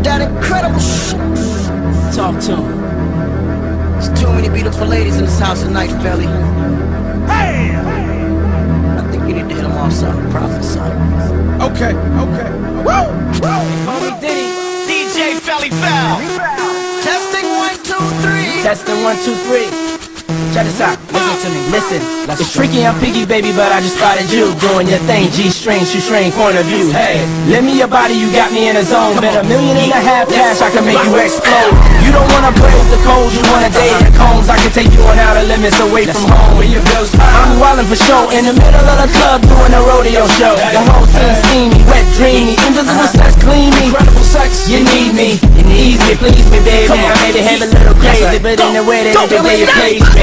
that incredible shit. Talk to him. There's too many beautiful ladies in this house tonight, Felly. Hey! I think you need to hit them off something, prophesy. Okay. Woo! Homie Diddy. DJ Felly Foul. Testing 1, 2, 3. Testing 1, 2, 3. Check this out, listen to me, listen. It's tricky, I'm picky, baby, but I just spotted you doing your thing, G-string, shoestring, point of view. Hey, lend me your body, you got me in a zone. Bet $1.5 million cash, I can make you explode. You don't wanna brave the cold, you wanna date the cones. I can take you on outer limits away from home where your bills. I'm wildin' for show, in the middle of the club doing a rodeo show. The whole scene steamy, wet, dreamy, invisible sex, clean me. Incredible sex, you need me, you need me, please me, baby. I maybe have a little crazy, but in the way that every day you please me.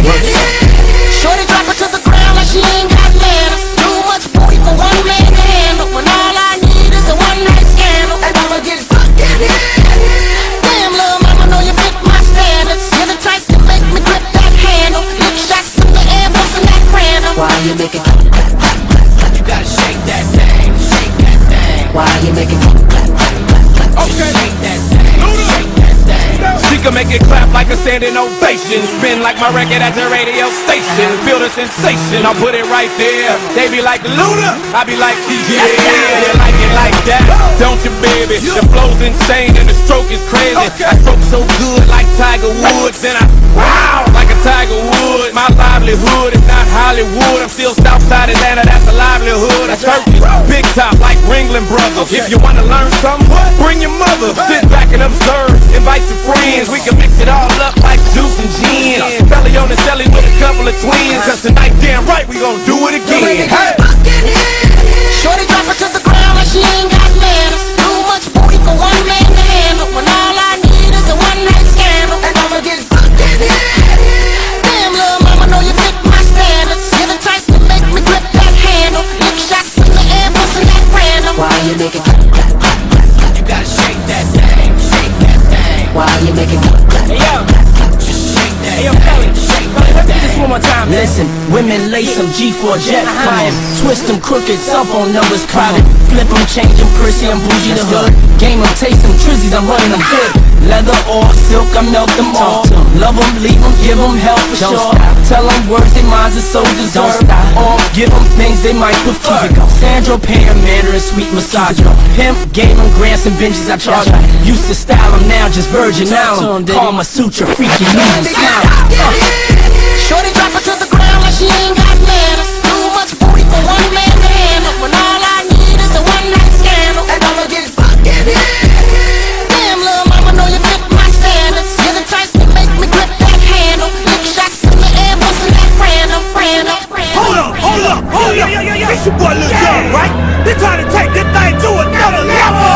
Shorty drop her to the ground like she ain't got manners. Too much booty for one man to handle. When all I need is a one-night scandal. And I'ma get fucking hit. Damn, little mama, know you fit my standards. You're the type to make me grip that handle. Lick shots in the air, bustin' that crandle. Why you making clap, clap, clap, clap, clap? You gotta shake that thing, shake that thing. Why you making clap, clap, clap, clap, clap? Okay. Shake that thing, shake that thing. She can make it clap like a standing ovation. Spin like my record at the radio station. Feel the sensation, I'll put it right there. They be like, Luda, I be like, yeah, you like it like that, don't you, baby? The flow's insane and the stroke is crazy. I stroke so good like Tiger Woods. Then I, wow, like a Tiger Woods. My livelihood is not Hollywood. I'm still Southside Atlanta, that's a livelihood. I turkey, big top like Ringling Brothers. If you wanna learn something, bring your mother. Sit back and observe, invite your friends. We can mix it all up like juice and gin. Felly on the celly with a couple of twins. Cause tonight, damn right, we gon' do it again. Hey! Shorty drop her to the ground like she ain't got manners. Too much booty for one man to handle. When all I need is a one-night scandal. And I'ma get fucking hit. Damn, little mama, know you fit my standards. You're the type to make me grip that handle. Lick shots in the air, bustin' that random. Why you making clap, clap, clap, clap, clap? You gotta shake that thing, shake that thing. Why you making clap, clap, clap, clap, clap? Just shake that thing, shake that thing. One more time, listen. Women lace them G4 jet flying, twist them crooked, cell phone numbers crowded, flip them, change them, prissy, I'm bougie the hood. Game them, taste them, trizzies, I'm running them good. Leather or silk, I melt them all. Love them, leave them, give them help for sure. Tell them words they minds are so deserved. Or give them things they might prefer. Sandro, Pam, Mandarin, sweet massager. Pimp, game them, grants and benches I charge. Used to style them, now just virgin now. Karma Sutra, freaky moving style. Shorty drop her to the ground like she ain't got manners. Too much booty for one man to handle. When all I need is a one-night scandal. And I'ma get fucking hit. Damn, little mama, know you fit my standards. You're the type to make me grip that handle. Lick shots in the air, bustin' that random. Hold up. It's your boy Lil Jon, right? They're trying to take this thing to another level.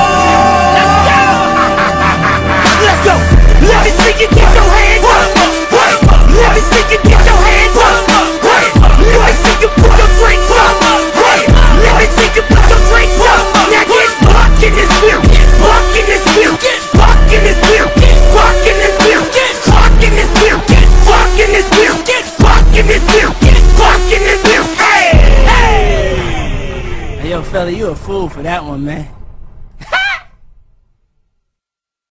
Let's go. Let me see you get your hands up. Let me see you get your hands up. Let me see you put your drinks up. Let me see you put your drinks up. Now get fucked in this beer. Get fucked in this beer. Get fucked in this beer. Get fucked in this beer. Get fucked in this beer. Get fucked in this beer. Get fucked in this beer. Get fucked in this beer. Hey! Hey, yo, fella, you a fool for that one, man.